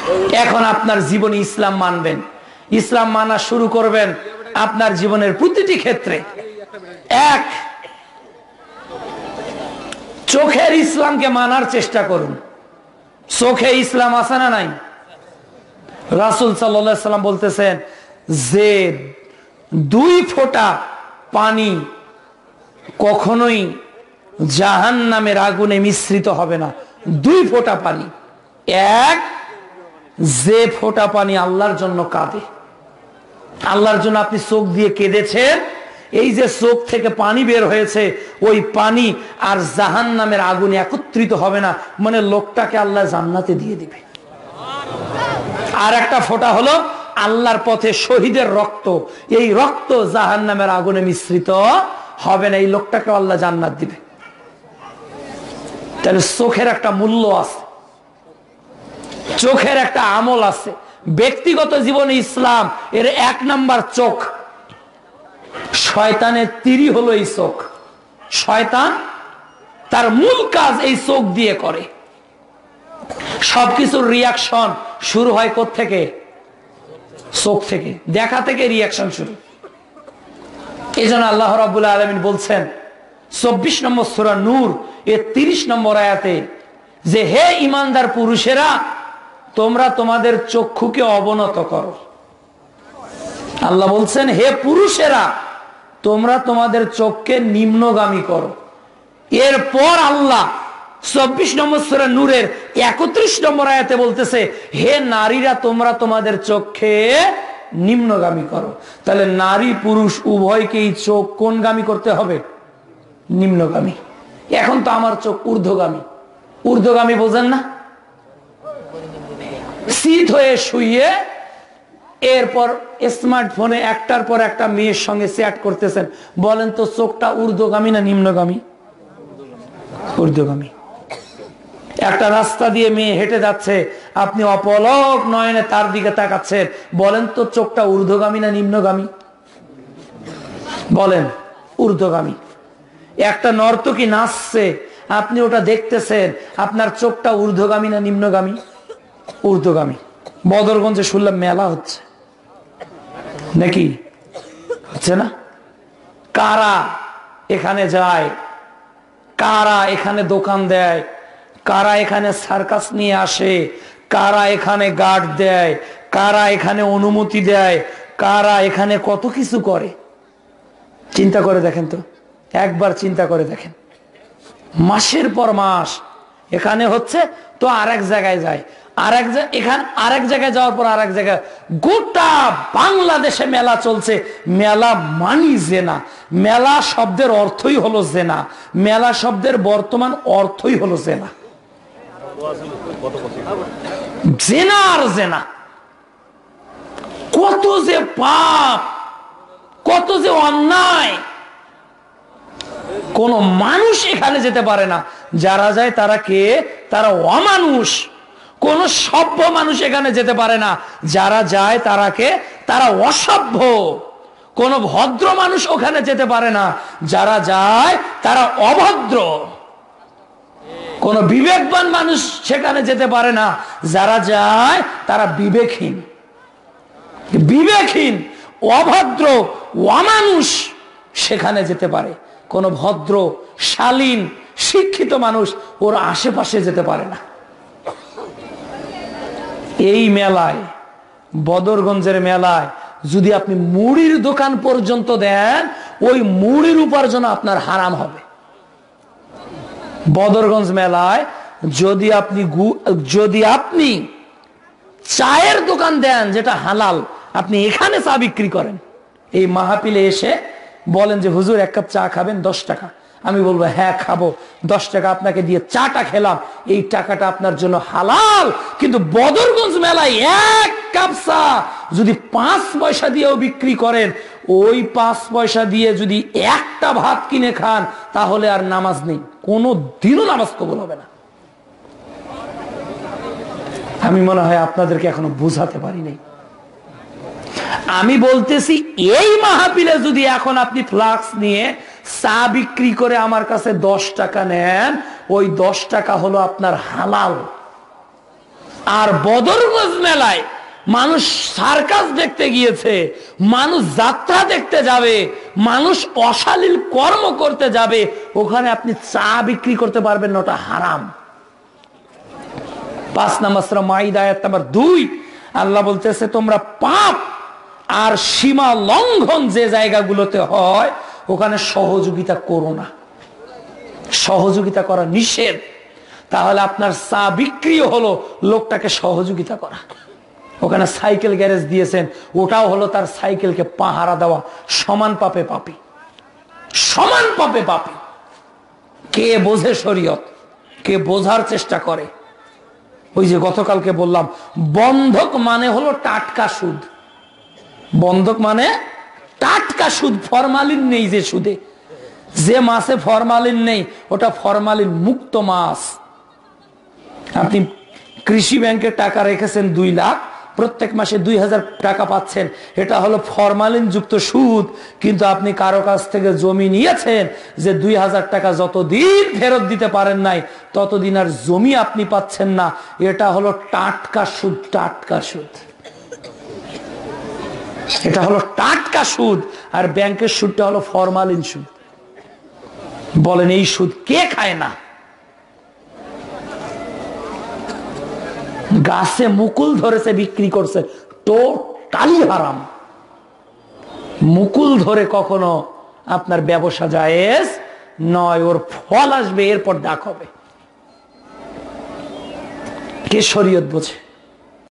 এখন আপনার জীবনে ইসলাম মানবেন, ইসলাম মানা শুরু করবেন আপনার জীবনের প্রতিটি ক্ষেত্রে। এক, চোখের ইসলামকে মানার চেষ্টা করুন। চোখে ইসলাম আছে না নাই? রাসূল সাল্লাল্লাহু আলাইহি সাল্লাম বলতেছেন যে 2 ফোঁটা পানি কখনোই জাহান্নামের আগুনে মিশ্রিত হবে না। 2 ফোঁটা পানি। এক, যে ফোঁটা পানি আল্লাহর জন্য কাঁদে, আল্লাহর জন্য আপনি চোখ দিয়ে কেঁদেছেন, এই যে চোখ থেকে পানি বের হয়েছে, ওই পানি আর জাহান্নামের আগুনে একত্রিত হবে না, মানে লোকটাকে আল্লাহ জান্নাতে দিয়ে দিবে। আর একটা ফোঁটা হলো আল্লাহর পথে শহীদের রক্ত, এই রক্ত জাহান্নামের আগুনে মিশ্রিত হবে না, এই লোকটাকে আল্লাহ জান্নাত দিবে। তাহলে চোখের একটা মূল্য আছে, চোখের একটা আমল আছে। ব্যক্তিগত জীবনে ইসলাম এর 1 নাম্বার চোখ। শয়তানের তীরই হলো এই চোখ। শয়তান তার মূল কাজ এই চোখ দিয়ে করে। সবকিছুর রিয়াকশন শুরু হয় কোত্থেকে? চোখ থেকে, দেখা থেকে রিয়াকশন শুরু। এই জন্য আল্লাহ রাব্বুল আলামিন বলছেন 24 নম্বর সূরা নূর এর 30 নম্বর আয়াতে যে হে ঈমানদার পুরুষেরা, তোমরা তোমাদের চক্ষুকে অবনত করো। আল্লাহ বলছেন হে পুরুষেরা, তোমরা তোমাদের চোখকে নিম্নগামী করো। এরপর আল্লাহ 24 নম্বর সূরা নূরের 31 নম্বর আয়াতে বলতেছে হে নারীরা, তোমরা তোমাদের চোখকে নিম্নগামী করো। তাহলে নারী পুরুষ উভয়কেই চোখ কোনগামী করতে হবে? নিম্নগামী। এখন তো আমার চোখ ঊর্ধ্বগামী। ঊর্ধ্বগামী বোঝেন না? শীত হয়ে শুয়ে এরপর স্মার্টফোনে একটার পর একটা মেয়ের সঙ্গে চ্যাট করতেছেন, বলেন তো চোখটা ঊর্ধ্বগামী না নিম্নগামী? ঊর্ধ্বগামী। একটা রাস্তা দিয়ে মেয়ে হেঁটে যাচ্ছে, আপনি অপলক নয়নে তার দিকে তাকাচ্ছেন, বলেন তো চোখটা ঊর্ধ্বগামী না নিম্নগামী? বলেন। ঊর্ধ্বগামী। একটা নর্তকী নাচছে, আপনি ওটা দেখতেছেন, আপনার চোখটা ঊর্ধ্বগামী না নিম্নগামী? ঊর্ধ্বগামী। বদরগঞ্জে শুনলাম মেলা হচ্ছে, নাকি হচ্ছে না? কারা এখানে যায়, কারা এখানে দোকান দেয়, কারা এখানে সার্কাস নিয়ে আসে, কারা এখানে গার্ড দেয়, কারা এখানে অনুমতি দেয়, কারা এখানে কত কিছু করে। চিন্তা করে দেখেন তো, একবার চিন্তা করে দেখেন। মাসের পর মাস এখানে হচ্ছে তো আরেক জায়গায় যায়, আরেক জায়গায় যাওয়ার পর আরেক জায়গায়, গোটা বাংলাদেশে মেলা চলছে। মেলা মানি জেনা। মেলা শব্দের অর্থই হলো জেনা। মেলা শব্দের বর্তমান অর্থই হলো জেনা। জেনা আর জেনা, কত যে পাপ, কত যে অন্যায়। কোন মানুষ এখানে যেতে পারে না, যারা যায় তারা কে? তারা অমানুষ। কোন সভ্য মানুষ এখানে যেতে পারে না, যারা যায় তারা কে? তারা অসভ্য। কোন ভদ্র মানুষ ওখানে যেতে পারে না, যারা যায় তারা অভদ্র। কোন বিবেকবান মানুষ সেখানে যেতে পারে না, যারা যায় তারা বিবেকহীন। বিবেকহীন, অভদ্র, অমানুষ সেখানে যেতে পারে। কোন ভদ্র, শালীন, শিক্ষিত মানুষ ওর আশেপাশে যেতে পারে না। এই মেলায়, বদরগঞ্জের মেলায় যদি আপনি মুড়ির দোকান পর্যন্ত দেন, ওই মুড়ির উপার্জন আপনার হারাম হবে। বদরগঞ্জ মেলায় যদি আপনি চায়ের দোকান দেন যেটা হালাল, আপনি এখানে চা বিক্রি করেন, এই মাহফিলে এসে বলেন যে হুজুর 1 কাপ চা খাবেন 10 টাকা, আমি বলবো হ্যাঁ খাবো, 10 টাকা আপনাকে দিয়ে চাটা খেলাম, এই টাকাটা আপনার জন্য হালাল। কিন্তু বদরগঞ্জ মেলায় 1 কাপ চা যদি 5 পয়সা দিয়েও বিক্রি করেন, ওই 5 পয়সা দিয়ে যদি একটা ভাত কিনে খান, তাহলে আর নামাজ নেই, কোনো দিনও নামাজ কবুল হবে না। আমি মনে হয় আপনাদেরকে এখনো বোঝাতে পারি নাই। আমি বলতেছি এই মাহফিলে যদি এখন আপনি ফ্লাক্স নিয়ে চা বিক্রি করে আমার কাছে 10 টাকা নেন, ওই 10 টাকা হলো আপনার হালাল। আর বদরগঞ্জ মেলায় মানুষ সার্কাস দেখতে গিয়েছে, মানুষ যাত্রা দেখতে যাবে, মানুষ অশালীল কর্ম করতে যাবে, ওখানে আপনি চা বিক্রি করতে পারবেন না, ওটা হারাম। 5 নম্বর সূরা মাইদা আয়াত নাম্বার 2 আল্লাহ বলতেছে তোমরা পাপ আর সীমা লঙ্ঘন যে জায়গাগুলোতে হয় ওখানে সহযোগিতা করো না, সহযোগিতা করা নিষেধ। তাহলে আপনার চা বিক্রি হলো লোকটাকে সহযোগিতা করা। ওখানে সাইকেল গ্যারেজ দিয়েছেন, ওটাও হলো তার সাইকেলকে পাহারা দেওয়া। সমান পাপে পাপী, সমান পাপে পাপী। কে বোঝে শরীয়ত, কে বোঝার চেষ্টা করে। ওই যে গতকালকে বললাম বন্ধক মানে হলো টাটকা সুদ। বন্ধক মানে টাটকা সুদ, ফরমালিন নেই যে সুদে। যে মাছে ফরমালিন নেই ওটা ফরমালিন মুক্ত মাছ। আপনি কৃষি ব্যাংকে টাকা রেখেছেন 2 লাখ, প্রত্যেক মাসে 2000 টাকা পাচ্ছেন, এটা হলো ফরমালিন যুক্ত সুদ। কিন্তু আপনি কারো কাছ থেকে জমি নিয়েছেন যে 2000 টাকা যতদিন ফেরত দিতে পারেন নাই ততদিন আর জমি আপনি পাচ্ছেন না, এটা হলো টাটকা সুদ। টাটকা সুদ, এটা হলো টাটকা সুদ। আর ব্যাংকের সুদটা হলো ফরমালিন সুদ। বলেন এই সুদ কে খায় না? গাছে মুকুল ধরেছে বিক্রি করছে, টোটালি হারাম। মুকুল ধরে কখনো আপনার ব্যবসা জায়েজ নয়, ওর ফল আসবে, এরপর ডাক হবে। কে শরীয়ত বোঝে?